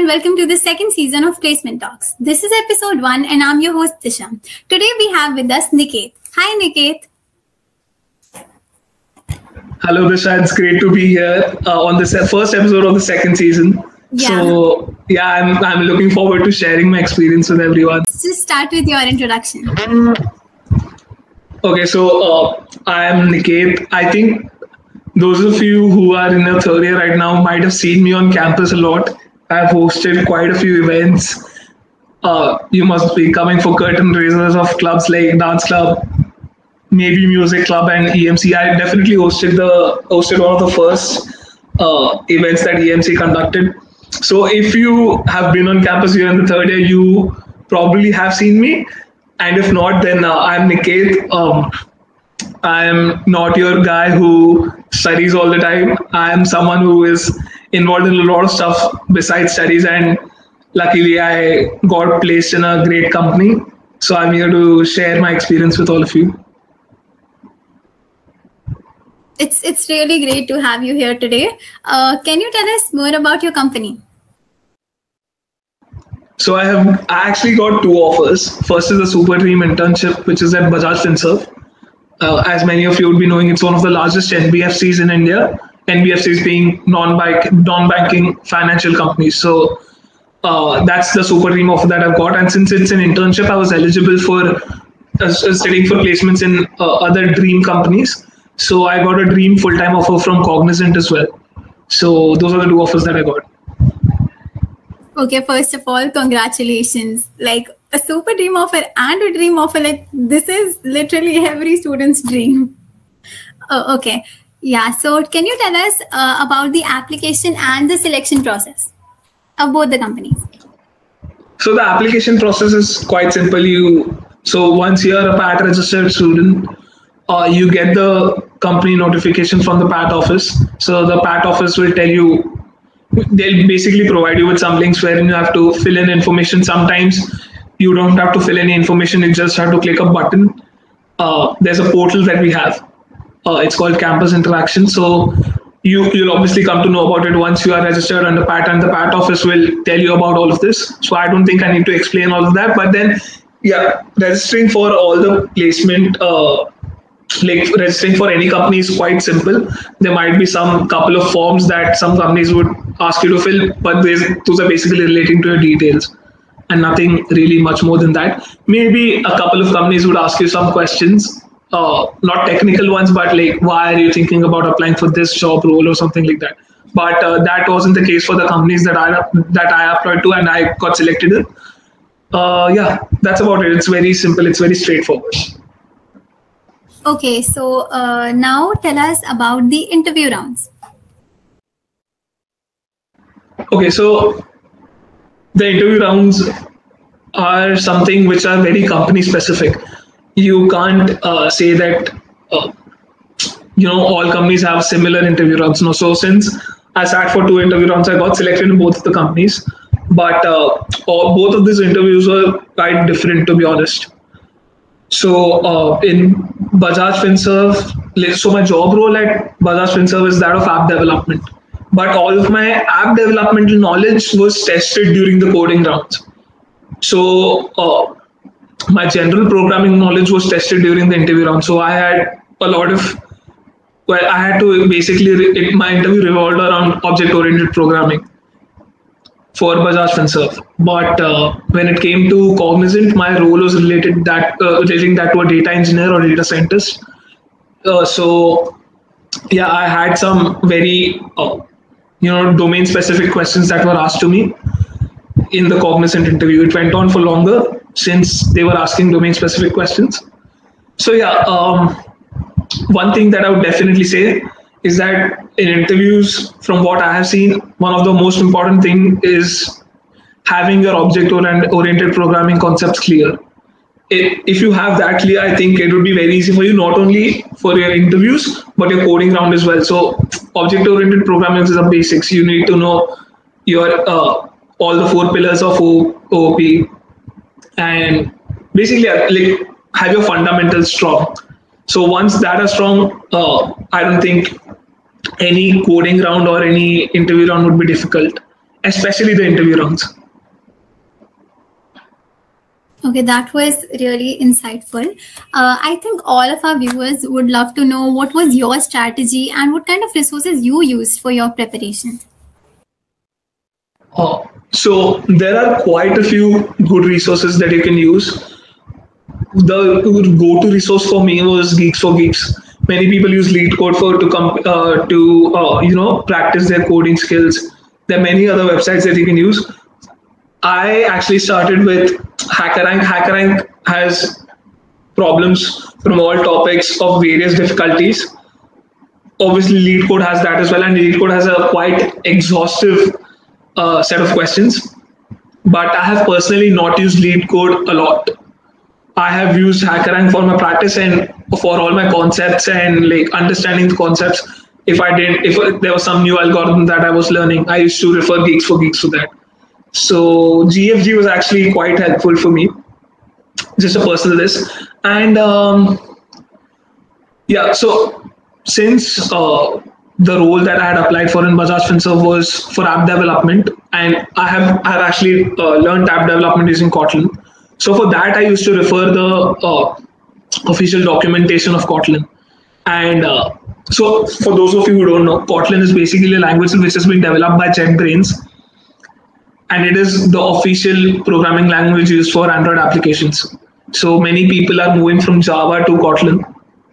welcome to the second season of Placement Talks. This is episode 1 and I'm your host Disha. Today we have with us Niket. Hi Niket. Hello Disha, it's great to be here on this first episode of the second season. Yeah. So I'm looking forward to sharing my experience with everyone. Let's just start with your introduction. Okay, so I'm Niket. I think those of you who are in their third year right now might have seen me on campus a lot. I've hosted quite a few events. You must be coming for curtain raisers of clubs like Dance Club, maybe Music Club and EMC. I definitely hosted one of the first events that EMC conducted. So if you have been on campus here in the third year, you probably have seen me. And if not, then I'm Niket. I'm not your guy who studies all the time. I'm someone who is involved in a lot of stuff besides studies, and luckily I got placed in a great company. So I'm here to share my experience with all of you. It's really great to have you here today. Can you tell us more about your company? So I actually got 2 offers. First is a Super Dream internship, which is at Bajaj Finserv. As many of you would be knowing, it's one of the largest NBFCs in India. NBFCs being non-banking financial companies. So that's the Super Dream offer that I've got. And since it's an internship, I was eligible for studying for placements in other dream companies. So I got a dream full-time offer from Cognizant as well. So those are the 2 offers that I got. Okay, first of all, congratulations. Like a super dream offer and a dream offer, like this is literally every student's dream. Oh, okay. Yeah, so can you tell us about the application and the selection process of both the companies? So the application process is quite simple. So once you're a PAT registered student, you get the company notification from the PAT office. So the PAT office will tell you, they'll basically provide you with some links wherein you have to fill in information. Sometimes you don't have to fill any information, you just have to click a button. There's a portal that we have. It's called Campus Interaction. So you'll obviously come to know about it once you are registered under PAT, and the PAT office will tell you about all of this. So I don't think I need to explain all of that. But then, yeah, registering for all the placement, like registering for any company is quite simple. There might be some couple of forms that some companies would ask you to fill, but those are basically relating to your details and nothing really much more than that. Maybe a couple of companies would ask you some questions, not technical ones, but like, why are you thinking about applying for this job role or something like that. But that wasn't the case for the companies that I applied to and I got selected in. Yeah, that's about it. It's very simple. It's very straightforward. Okay, so now tell us about the interview rounds. Okay, so the interview rounds are something which are very company specific. You can't say that all companies have similar interview rounds. No, so since I sat for 2 interview rounds, I got selected in both of the companies, but both of these interviews were quite different, to be honest. So in Bajaj Finserv, so my job role at Bajaj Finserv is that of app development. But all of my app developmental knowledge was tested during the coding rounds. So my general programming knowledge was tested during the interview round. So I had I had to basically, my interview revolved around object-oriented programming for Bajaj Finserv. But when it came to Cognizant, my role was relating that to a data engineer or data scientist. So yeah, I had some very domain specific questions that were asked to me in the Cognizant interview. It went on for longer since they were asking domain specific questions. So yeah, one thing that I would definitely say is that in interviews, from what I have seen, one of the most important thing is having your object-oriented programming concepts clear. If you have that clear, I think it would be very easy for you, not only for your interviews, but your coding round as well. So object-oriented programming is the basics. You need to know your all the 4 pillars of OOP, and basically like have your fundamentals strong. So once that are strong, I don't think any coding round or any interview round would be difficult. especially the interview rounds. Okay, that was really insightful. I think all of our viewers would love to know what was your strategy and what kind of resources you used for your preparation. So there are quite a few good resources that you can use. The go-to resource for me was Geeks for Geeks. Many people use LeetCode to practice their coding skills. There are many other websites that you can use. I actually started with HackerRank. HackerRank has problems from all topics of various difficulties. Obviously, LeetCode has that as well, and LeetCode has a quite exhaustive set of questions. But I have personally not used LeetCode a lot. I have used HackerRank for my practice and for all my concepts and like understanding the concepts. If there was some new algorithm that I was learning, I used to refer Geeks for Geeks for that. So GFG was actually quite helpful for me. Just a personal list. And so since the role that I had applied for in Bajaj Finserv was for app development, and I have actually learned app development using Kotlin. So for that, I used to refer the official documentation of Kotlin. And so for those of you who don't know, Kotlin is basically a language which has been developed by JetBrains. And it is the official programming language used for Android applications. So many people are moving from Java to Kotlin.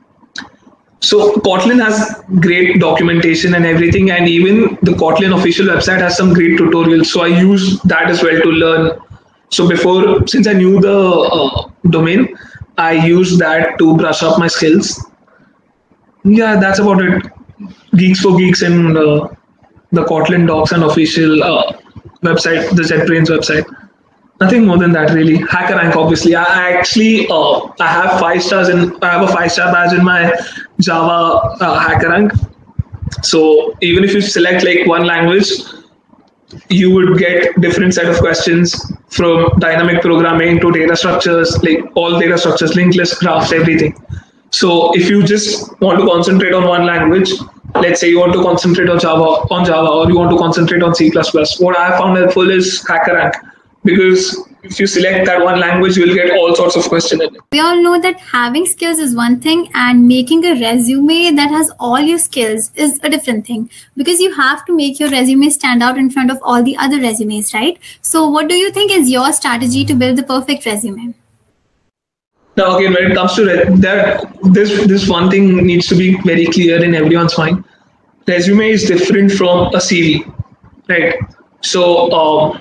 So Kotlin has great documentation and everything, and even the Kotlin official website has some great tutorials. So I use that as well to learn. So since I knew the domain, I used that to brush up my skills. Yeah, that's about it. Geeks for Geeks and the Kotlin docs and official website, the JetBrains website. Nothing more than that, really. HackerRank, obviously. I actually I have 5 stars and I have a 5-star badge in my Java HackerRank. So even if you select like one language, you would get different set of questions from dynamic programming to data structures, like all data structures, linked list graphs, everything. So if you just want to concentrate on one language, let's say you want to concentrate on Java, or you want to concentrate on C++, what I have found helpful is HackerRank, because if you select that one language, you will get all sorts of questions in it. We all know that having skills is one thing and making a resume that has all your skills is a different thing, because you have to make your resume stand out in front of all the other resumes, right? So what do you think is your strategy to build the perfect resume? Now, again, when it comes to that, this one thing needs to be very clear in everyone's mind. Resume is different from a CV, right? So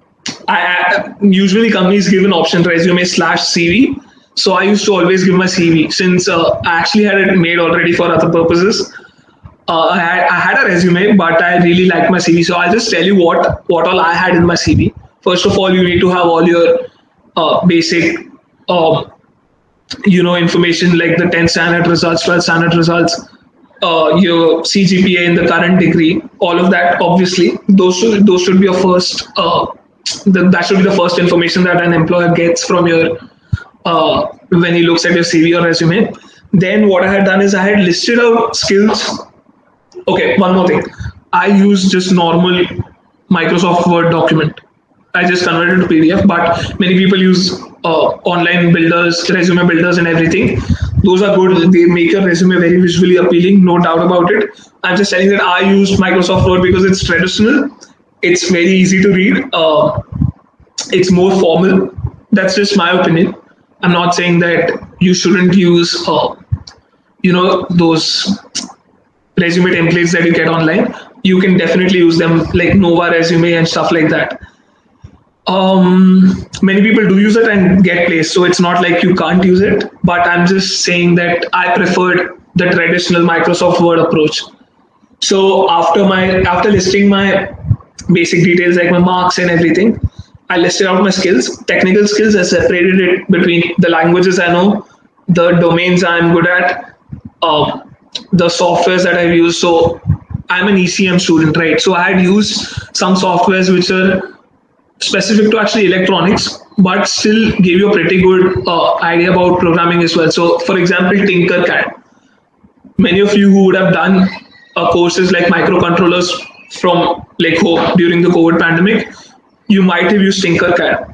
usually companies give an option resume/CV. So I used to always give my CV, since I actually had it made already for other purposes. I had a resume, but I really liked my CV. So I'll just tell you what all I had in my CV. First of all, you need to have all your basic information like the 10 standard results, 12 standard results, your CGPA in the current degree, all of that. Obviously, those should be your first. That should be the first information that an employer gets from your when he looks at your CV or resume. Then what I had done is I had listed out skills. Okay, one more thing. I use just normal Microsoft Word document. I just converted it to PDF, but many people use online builders, resume builders and everything. Those are good. They make your resume very visually appealing, no doubt about it. I'm just telling that I use Microsoft Word because it's traditional. It's very easy to read. It's more formal. That's just my opinion. I'm not saying that you shouldn't use, those resume templates that you get online. You can definitely use them like Nova Resume and stuff like that. Many people do use it and get placed, so it's not like you can't use it, but I'm just saying that I preferred the traditional Microsoft Word approach. So after listing my basic details like my marks and everything, I listed out my skills, technical skills. I separated it between the languages I know, the domains I'm good at, the softwares that I've used. So I'm an ECM student, right? So I had used some softwares which are specific to actually electronics, but still give you a pretty good idea about programming as well. So for example, Tinkercad. Many of you who would have done courses like microcontrollers from like Hope during the COVID pandemic, you might have used Tinkercad.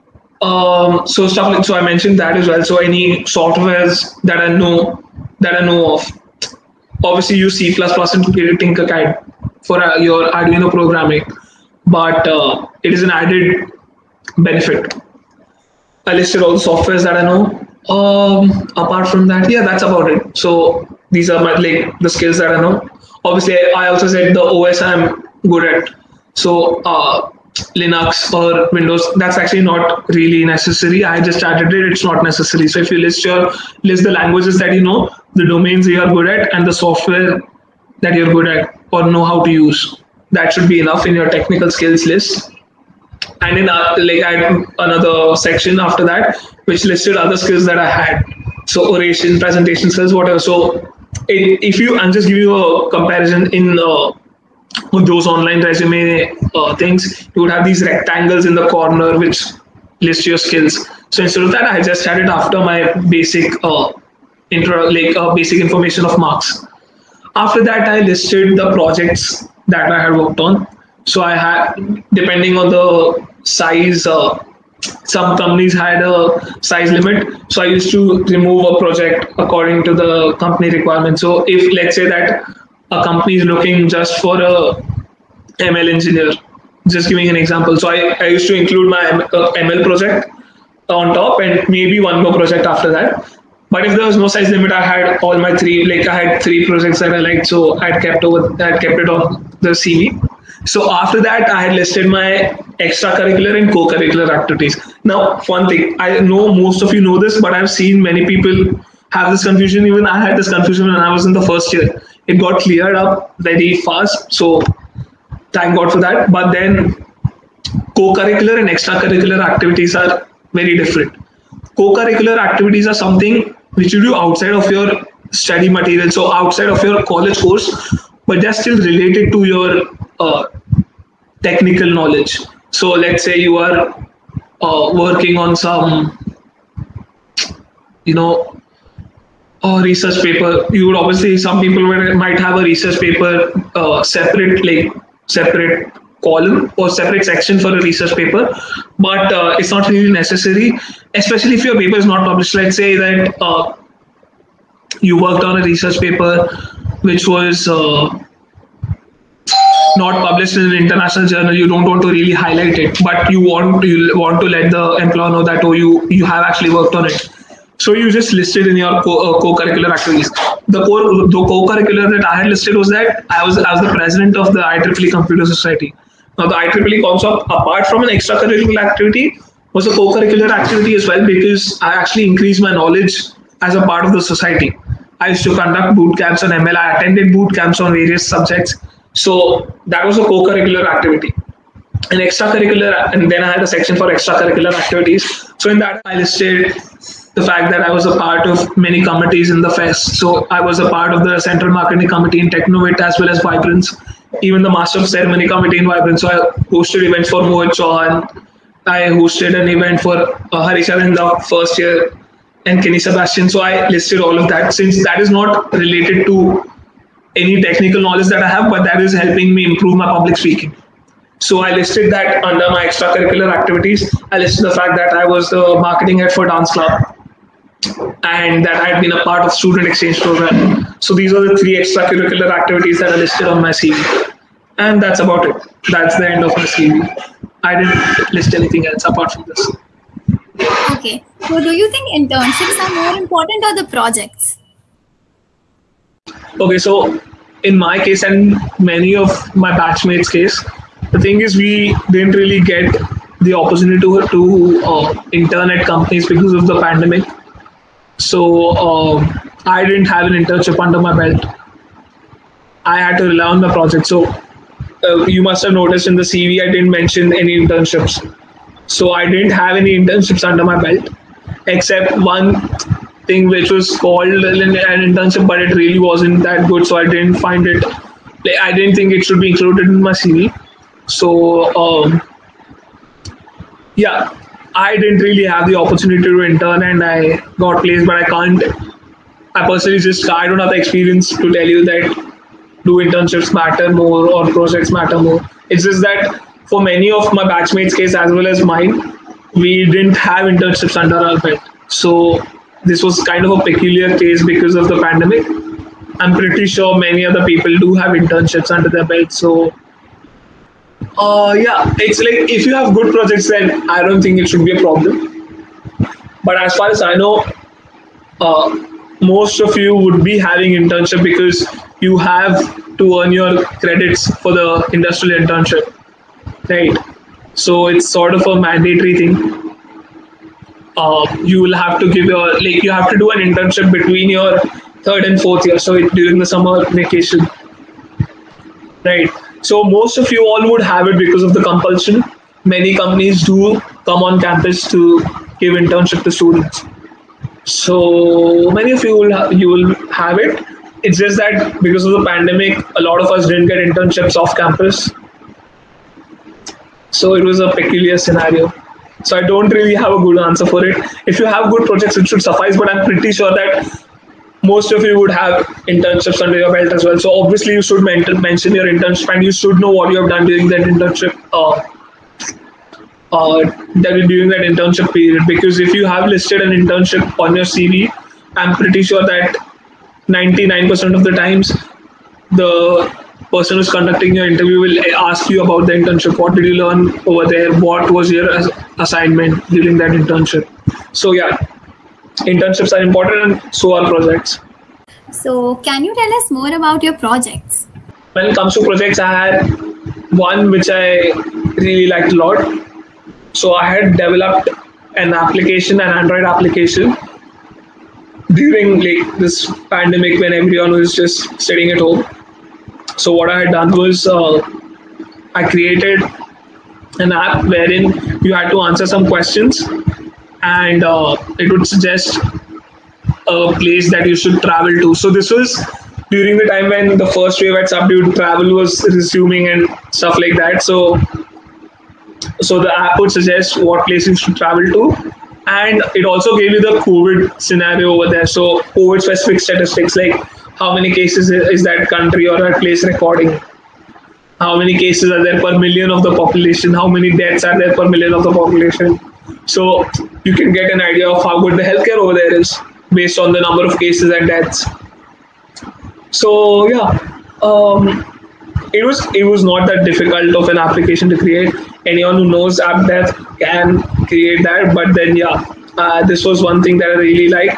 So stuff like, so I mentioned that as well. So any softwares that I know of, obviously use C++ and Tinkercad for your Arduino programming, but it is an added benefit. I listed all the softwares that I know. Apart from that, yeah, that's about it. So these are my like the skills that I know. Obviously, I also said the OS I'm good at. So Linux or Windows, that's actually not really necessary. I just added it. It's not necessary. So if you list the languages that you know, the domains you are good at, and the software that you're good at or know how to use, that should be enough in your technical skills list. And in like I had another section after that which listed other skills that I had. So oration, presentation skills, whatever. So if you, I'm just giving you a comparison in those online resume things, you would have these rectangles in the corner which list your skills. So instead of that, I just had it after my basic basic information of marks. After that, I listed the projects that I had worked on. So I had, depending on the size, some companies had a size limit. So I used to remove a project according to the company requirement. So if let's say that a company is looking just for a ML engineer, just giving an example. So I used to include my ML project on top and maybe one more project after that. But if there was no size limit, I had all my I had 3 projects that I liked. So I had kept it on the CV. So after that, I had listed my extracurricular and co-curricular activities. Now, one thing, I know most of you know this, but I've seen many people have this confusion. Even I had this confusion when I was in the first year. It got cleared up very fast. So thank God for that. But then co-curricular and extracurricular activities are very different. Co-curricular activities are something which you do outside of your study material, so outside of your college course, but they're still related to your technical knowledge. So let's say you are working on some, research paper. You would obviously, some people might have a research paper separate column or separate section for a research paper, but it's not really necessary, especially if your paper is not published. Let's say that you worked on a research paper which was not published in an international journal. You don't want to really highlight it, but you want to let the employer know that you have actually worked on it. So you just listed in your co-curricular activities. The co-curricular that I had listed was that I was the president of the IEEE Computer Society. Now the IEEE concept, apart from an extracurricular activity, was a co-curricular activity as well, because I actually increased my knowledge as a part of the society. I used to conduct boot camps on ML. I attended boot camps on various subjects. So that was a co-curricular activity. And extracurricular, and then I had a section for extracurricular activities. So in that, I listed the fact that I was a part of many committees in the fest. So I was a part of the Central Marketing Committee in Technovate as well as Vibrance, even the Master of Ceremony Committee in Vibrance. So I hosted events for Mohit Chauhan. I hosted an event for Harisha in the first year and Kenny Sebastian. So I listed all of that, since that is not related to any technical knowledge that I have, but that is helping me improve my public speaking. So I listed that under my extracurricular activities. I listed the fact that I was the marketing head for Dance Club and that I had been a part of student exchange program. So these are the 3 extracurricular activities that are listed on my CV. And that's about it. That's the end of my CV. I didn't list anything else apart from this. Okay. So do you think internships are more important or the projects? Okay, so in my case and many of my batchmates' case, the thing is we didn't really get the opportunity to intern at companies because of the pandemic. So I didn't have an internship under my belt. I had to rely on the project. So you must have noticed in the CV, I didn't mention any internships. So I didn't have any internships under my belt, except one thing which was called an internship, but it really wasn't that good. So I didn't find it, I didn't think it should be included in my CV. So yeah, I didn't really have the opportunity to intern and I got placed, but I personally I don't have the experience to tell you that do internships matter more or projects matter more. It's just that for many of my batchmates' case as well as mine, we didn't have internships under our belt. So this was kind of a peculiar case because of the pandemic. I'm pretty sure many other people do have internships under their belt. So yeah, it's like if you have good projects, then I don't think it should be a problem. But as far as I know, most of you would be having internship because you have to earn your credits for the industrial internship, right? So it's sort of a mandatory thing. You will have to give your like you have to do an internship between your third and fourth year, so during the summer vacation, right? So most of you all would have it because of the compulsion. Many companies do come on campus to give internship to students. So many of you will have it. It's just that because of the pandemic, a lot of us didn't get internships off campus. So it was a peculiar scenario. So I don't really have a good answer for it. If you have good projects, it should suffice. But I'm pretty sure that most of you would have internships under your belt as well. So obviously you should mention your internship and you should know what you have done during that internship. During that internship period, because if you have listed an internship on your CV, I'm pretty sure that 99% of the times the person who's conducting your interview will ask you about the internship. What did you learn over there? What was your assignment during that internship? So yeah, internships are important and so are projects. So can you tell us more about your projects? When it comes to projects, I had one which I really liked a lot. So I had developed an application, an Android application during like this pandemic when everyone was just sitting at home. So what I had done was I created an app wherein you had to answer some questions and it would suggest a place that you should travel to. So this was during the time when the first wave had subdued, travel was resuming and stuff like that. So the app would suggest what places you should travel to. And it also gave you the COVID scenario over there. So COVID specific statistics, like how many cases is that country or that place recording? How many cases are there per million of the population? How many deaths are there per million of the population? So you can get an idea of how good the healthcare over there is based on the number of cases and deaths. So yeah, it was not that difficult of an application to create. Anyone who knows app dev can create that. But then yeah, this was one thing that I really liked.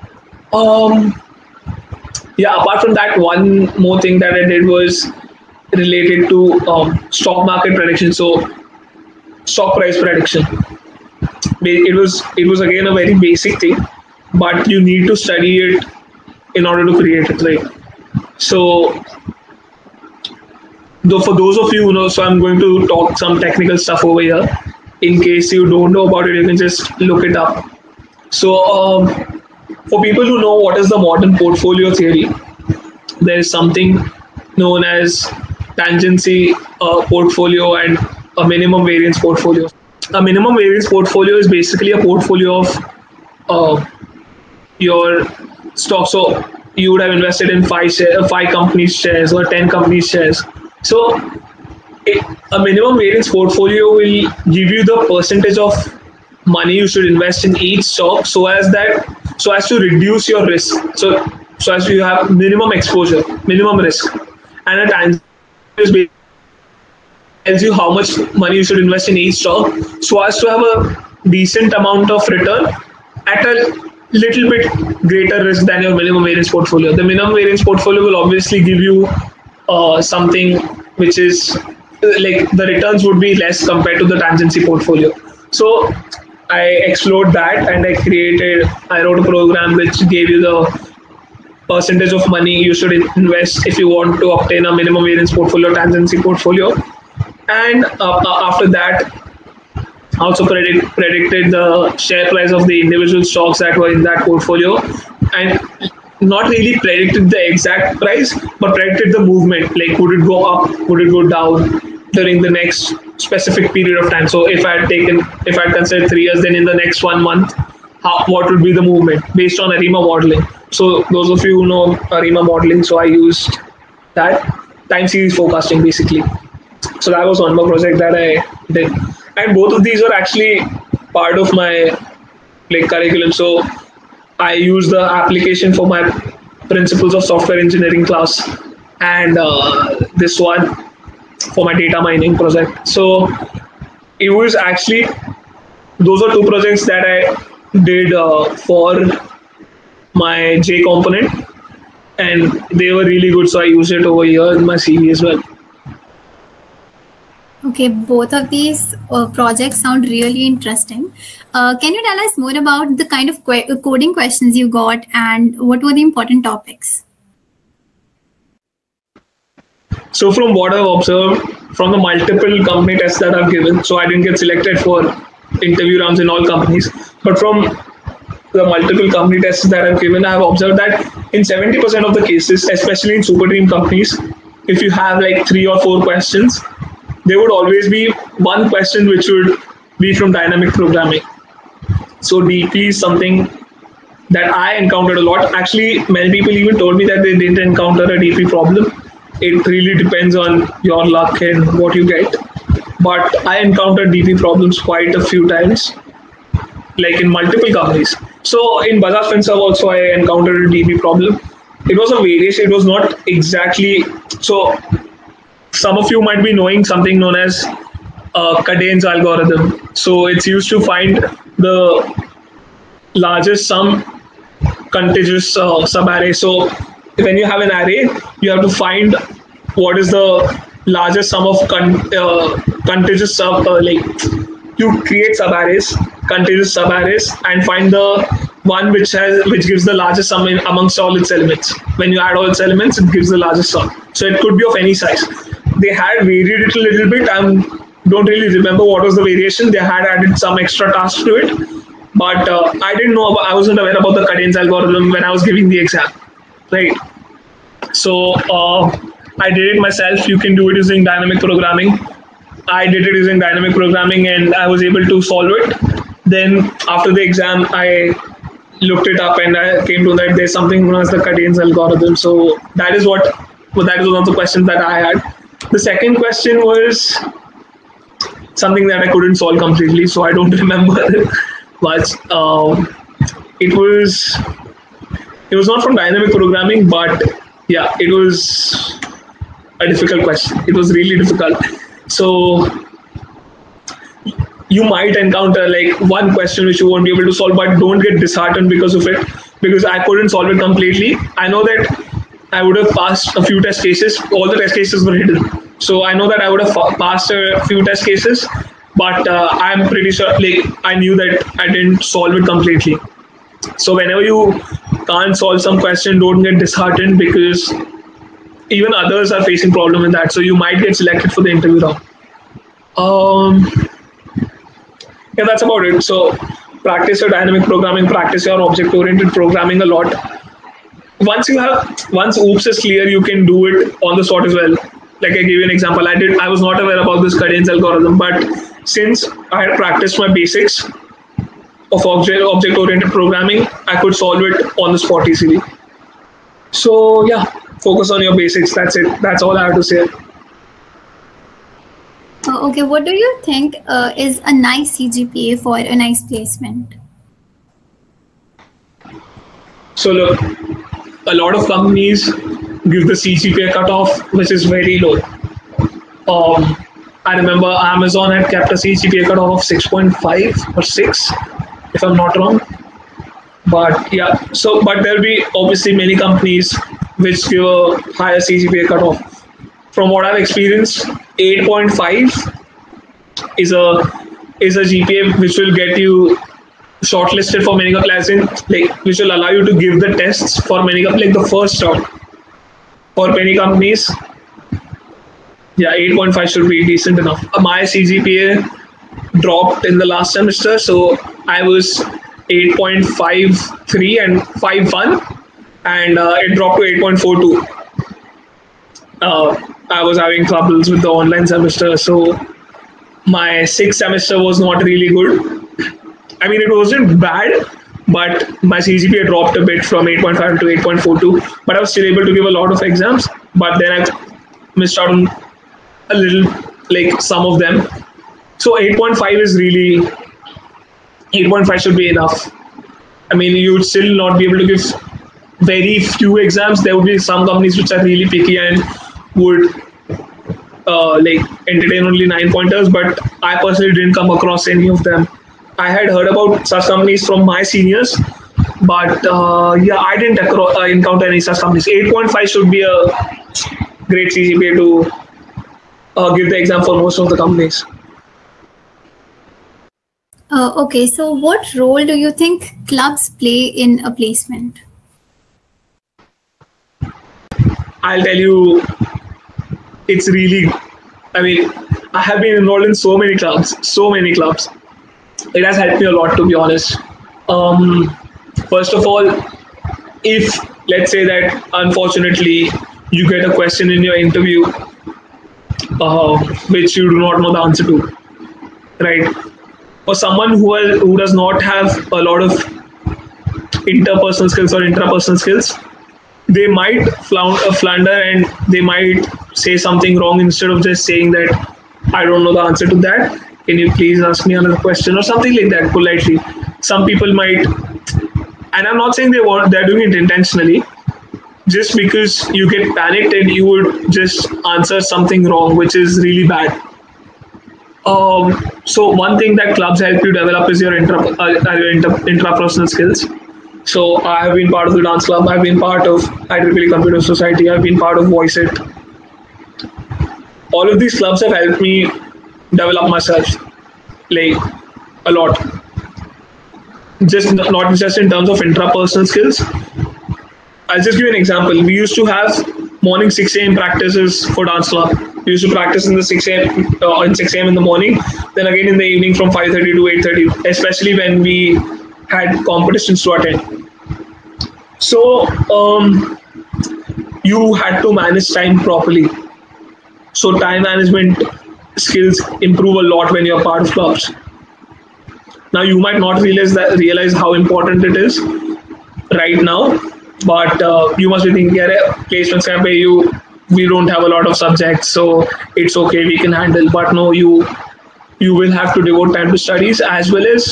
Yeah, apart from that, one more thing that I did was related to stock market prediction. So stock price prediction. It was again a very basic thing, but you need to study it in order to create it, right? So for those of you who know, so I'm going to talk some technical stuff over here. In case you don't know about it, you can just look it up. So for people who know what is the modern portfolio theory, there is something known as tangency portfolio and a minimum variance portfolio. A minimum variance portfolio is basically a portfolio of your stock. So you would have invested in five companies shares or 10 companies shares. So a minimum variance portfolio will give you the percentage of money you should invest in each stock so as to reduce your risk. So as to you have minimum exposure, minimum risk. And a tangible tells you how much money you should invest in each stock so as to have a decent amount of return at a little bit greater risk than your minimum variance portfolio. The minimum variance portfolio will obviously give you something which is like the returns would be less compared to the tangency portfolio. So I explored that and I wrote a program which gave you the percentage of money you should invest if you want to obtain a minimum variance portfolio, tangency portfolio. And after that, also predicted the share price of the individual stocks that were in that portfolio, and not really predicted the exact price, but predicted the movement. Like, would it go up? Would it go down during the next specific period of time? So if I had considered 3 years, then in the next 1 month, what would be the movement based on ARIMA modeling? So those of you who know ARIMA modeling, so I used that time series forecasting basically. So that was one more project that I did, and both of these were actually part of my like curriculum. So I used the application for my principles of software engineering class, and this one for my data mining project. So it was actually, those are two projects that I did for my J component, and they were really good. So I used it over here in my CV as well. Okay, both of these projects sound really interesting. Can you tell us more about the kind of coding questions you got and what were the important topics? So from what I've observed from the multiple company tests that I've given, so I didn't get selected for interview rounds in all companies, but from the multiple company tests that I've given, I've observed that in 70% of the cases, especially in super dream companies, if you have like 3 or 4 questions, there would always be one question which would be from dynamic programming. So DP is something that I encountered a lot. Actually, many people even told me that they didn't encounter a DP problem. It really depends on your luck and what you get. But I encountered DP problems quite a few times, like in multiple companies. So in Bajaj Finserv also I encountered a DP problem. It was a variation. It was not exactly so. Some of you might be knowing something known as Cadence algorithm. So it's used to find the largest sum contiguous subarray. So when you have an array, you have to find what is the largest sum of contiguous sub. Like you create subarrays, contiguous subarrays, and find the one which gives the largest sum amongst all its elements. When you add all its elements, it gives the largest sum. So it could be of any size. They had varied it a little bit. I don't really remember what was the variation. They had added some extra tasks to it, but I didn't know. I wasn't aware about the Cadence algorithm when I was giving the exam, right? So I did it myself. You can do it using dynamic programming. I did it using dynamic programming, and I was able to solve it. Then after the exam, I looked it up and I came to that there's something known as the Cadence algorithm. So that is one of the questions that I had. The second question was something that I couldn't solve completely, so I don't remember much. It was not from dynamic programming, but yeah, it was a difficult question. It was really difficult. So you might encounter like one question which you won't be able to solve, but don't get disheartened because of it, because I couldn't solve it completely. I know that I would have passed a few test cases. All the test cases were hidden. So I know that I would have passed a few test cases, but I'm pretty sure, like, I knew that I didn't solve it completely. So whenever you can't solve some question, don't get disheartened, because even others are facing problem in that. So you might get selected for the interview round. Yeah, that's about it. So practice your dynamic programming, practice your object-oriented programming a lot. Once OOPS is clear, you can do it on the spot as well. Like I gave you an example, I was not aware about this Cadence algorithm, but since I had practiced my basics of object-oriented programming, I could solve it on the spot easily. So yeah, focus on your basics. That's it. That's all I have to say. Okay, what do you think is a nice CGPA for a nice placement? So look, a lot of companies give the CGPA cutoff, which is very low. I remember Amazon had kept a CGPA cutoff of 6.5 or 6, if I'm not wrong. But yeah, but there'll be obviously many companies which give a higher CGPA cutoff. From what I've experienced, 8.5 is a GPA which will get you shortlisted for many classes, like which will allow you to give the tests for many, like the first round for many companies. Yeah, 8.5 should be decent enough. My CGPA dropped in the last semester, so I was 8.53 and 5.1, and it dropped to 8.42. I was having troubles with the online semester, so my sixth semester was not really good. I mean, it wasn't bad, but my CGPA dropped a bit from 8.5 to 8.42. But I was still able to give a lot of exams. But then I missed out on a little, like some of them. So 8.5 is really 8.5 should be enough. I mean, you would still not be able to give very few exams. There would be some companies which are really picky and would like entertain only 9-pointers, but I personally didn't come across any of them. I had heard about such companies from my seniors, but yeah, I didn't encounter any such companies. 8.5 should be a great CGPA to give the exam for most of the companies. Okay, so what role do you think clubs play in a placement? I'll tell you, it's really, I mean, I have been involved in so many clubs. It has helped me a lot, to be honest. First of all, if let's say that unfortunately you get a question in your interview which you do not know the answer to, right? For someone who does not have a lot of interpersonal skills or intrapersonal skills, they might flounder and they might say something wrong instead of just saying that I don't know the answer to that. Can you please ask me another question or something like that politely? Some people might, and I'm not saying they're doing it intentionally. Just because you get panicked and you would just answer something wrong, which is really bad. So one thing that clubs help you develop is your intrapersonal skills. So I have been part of the dance club. I've been part of IEEE Computer Society. I've been part of Voice It. All of these clubs have helped me develop myself, like a lot. Just not just in terms of intrapersonal skills. I'll just give you an example. We used to have morning 6 a.m. practices for dance club. We used to practice in the 6 a.m. in the morning, then again in the evening from 5:30 to 8:30, especially when we had competitions to attend. So you had to manage time properly. So time management skills improve a lot when you're part of clubs. Now you might not realize how important it is right now, but you must be thinking, yeah, placements can pay you. We don't have a lot of subjects, so it's okay, we can handle. But no, you will have to devote time to studies as well as,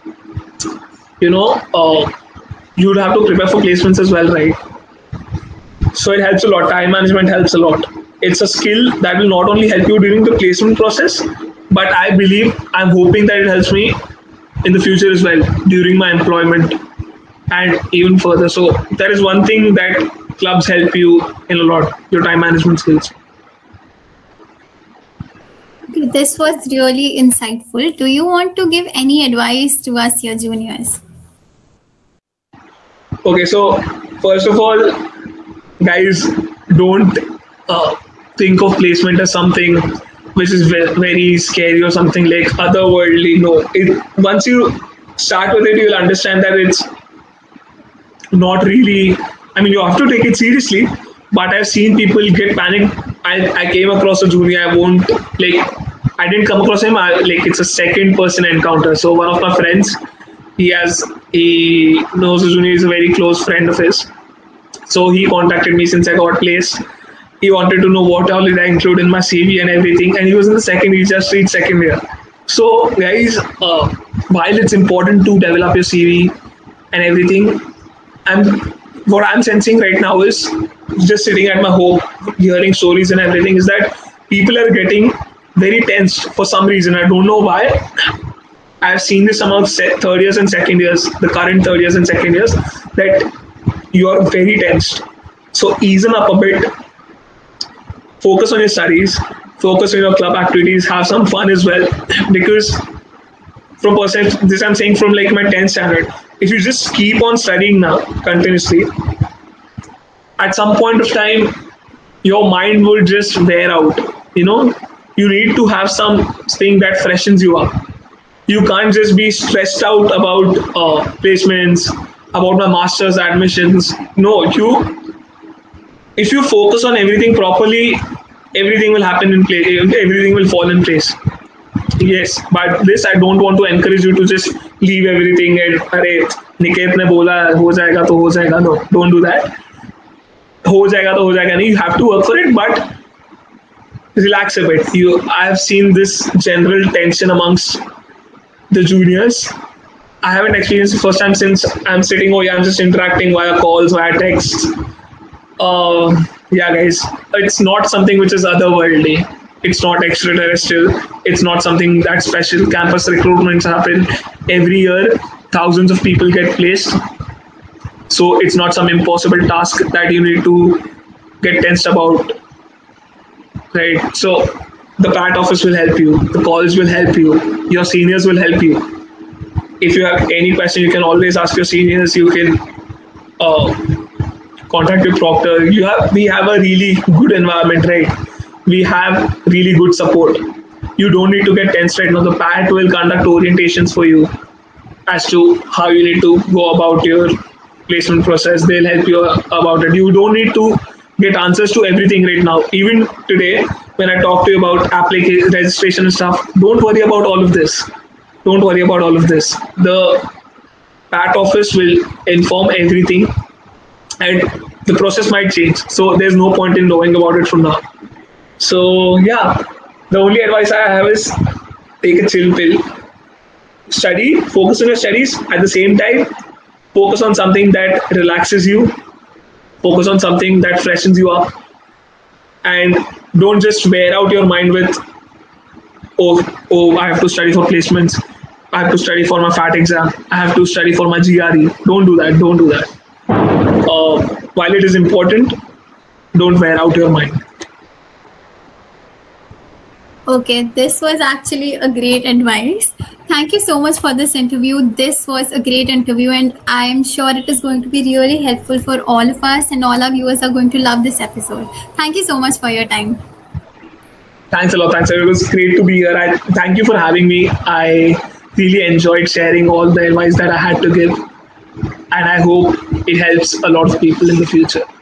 you'll have to prepare for placements as well, right? So it helps a lot. Time management helps a lot. It's a skill that will not only help you during the placement process, but I'm hoping that it helps me in the future as well, during my employment and even further. So that is one thing that clubs help you in a lot, your time management skills. This was really insightful. Do you want to give any advice to us, your juniors? Okay, so first of all, guys, don't think of placement as something which is very scary or something like otherworldly. No, once you start with it, you'll understand that it's not really, I mean, you have to take it seriously, but I've seen people get panicked. I came across a junior, I didn't come across him, it's a second person encounter. So one of my friends, he knows a junior, is a very close friend of his. So he contacted me since I got placed. He wanted to know what all did I include in my CV and everything. And he was in the second, he just reached second year. So guys, while it's important to develop your CV and everything, what I'm sensing right now is, just sitting at my home, hearing stories and everything, is that people are getting very tense for some reason. I don't know why. I've seen this among third years and second years, the current third years and second years, that you are very tensed. So ease up a bit. Focus on your studies. Focus on your club activities. Have some fun as well. Because this I'm saying from like my 10th standard. If you just keep on studying now continuously, at some point of time, your mind will just wear out. You need to have something that freshens you up. You can't just be stressed out about placements, about my master's admissions. No, if you focus on everything properly, everything will happen in place. Everything will fall in place. Yes, but this I don't want to encourage you to just leave everything and अरे निकेत ने बोला हो जाएगा तो हो जाएगा. No, don't do that. हो जाएगा तो हो जाएगा नहीं. You have to work for it, but relax a bit. I have seen this general tension amongst the juniors. I haven't experienced the first time since I'm sitting over here. I'm just interacting via calls, via texts. Yeah, guys, it's not something which is otherworldly. It's not extraterrestrial. It's not something that's special. Campus recruitments happen every year. Thousands of people get placed. So it's not some impossible task that you need to get tensed about. Right? So the PAT office will help you. The college will help you. Your seniors will help you. If you have any question, you can always ask your seniors. You can contact your proctor. We have a really good environment, right? We have really good support. You don't need to get tense right now. The PAT will conduct orientations for you as to how you need to go about your placement process. They'll help you about it. You don't need to get answers to everything right now. Even today, when I talk to you about application registration and stuff, don't worry about all of this. Don't worry about all of this. The PAT office will inform everything, and the process might change. So there's no point in knowing about it from now. So yeah, the only advice I have is take a chill pill. Study, focus on your studies. At the same time, focus on something that relaxes you. Focus on something that freshens you up. And don't just wear out your mind with, oh, I have to study for placements. I have to study for my FAT exam. I have to study for my GRE. Don't do that. Don't do that. While it is important, don't wear out your mind. Okay, this was actually a great advice. Thank you so much for this interview. This was a great interview, and I'm sure it is going to be really helpful for all of us, and all our viewers are going to love this episode. Thank you so much for your time. Thanks a lot. Thanks. It was great to be here. Thank you for having me. I really enjoyed sharing all the advice that I had to give, and I hope it helps a lot of people in the future.